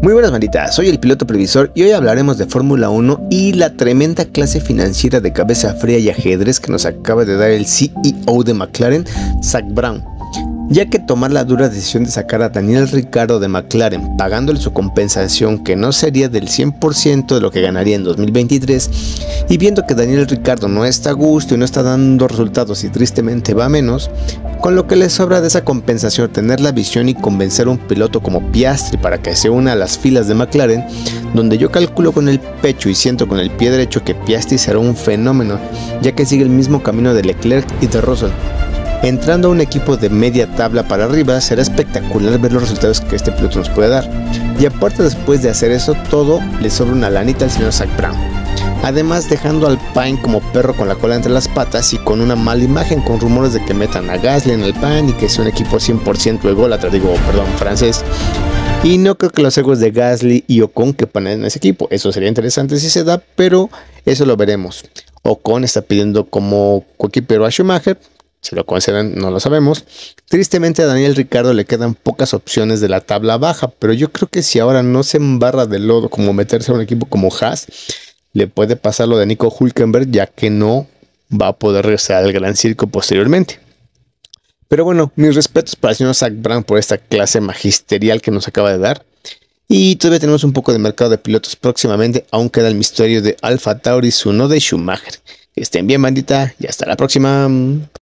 Muy buenas banditas, soy el piloto previsor y hoy hablaremos de Fórmula 1 y la tremenda clase financiera de cabeza fría y ajedrez que nos acaba de dar el CEO de McLaren, Zak Brown, ya que tomar la dura decisión de sacar a Daniel Ricciardo de McLaren pagándole su compensación que no sería del 100% de lo que ganaría en 2023 y viendo que Daniel Ricciardo no está a gusto y no está dando resultados y tristemente va a menos, con lo que le sobra de esa compensación tener la visión y convencer a un piloto como Piastri para que se una a las filas de McLaren, donde yo calculo con el pecho y siento con el pie derecho que Piastri será un fenómeno, ya que sigue el mismo camino de Leclerc y de Russell. Entrando a un equipo de media tabla para arriba, será espectacular ver los resultados que este piloto nos puede dar. Y aparte, después de hacer eso todo, le sobra una lanita al señor Zak Brown. Además, dejando al Alpine como perro con la cola entre las patas y con una mala imagen, con rumores de que metan a Gasly en el Alpine y que es un equipo 100% ególatra, francés. Y no creo que los egos de Gasly y Ocon quepan en ese equipo. Eso sería interesante si se da, pero eso lo veremos. Ocon está pidiendo como coequipero a Schumacher. Si lo conceden, no lo sabemos. Tristemente a Daniel Ricciardo le quedan pocas opciones de la tabla baja, pero yo creo que si ahora no se embarra de lodo como meterse a un equipo como Haas, le puede pasar lo de Nico Hülkenberg, ya que no va a poder regresar al gran circo posteriormente. Pero bueno, mis respetos para el señor Zak Brown por esta clase magisterial que nos acaba de dar. Y todavía tenemos un poco de mercado de pilotos próximamente, aún queda el misterio de AlphaTauri, su no de Schumacher. Que estén bien, bandita, y hasta la próxima.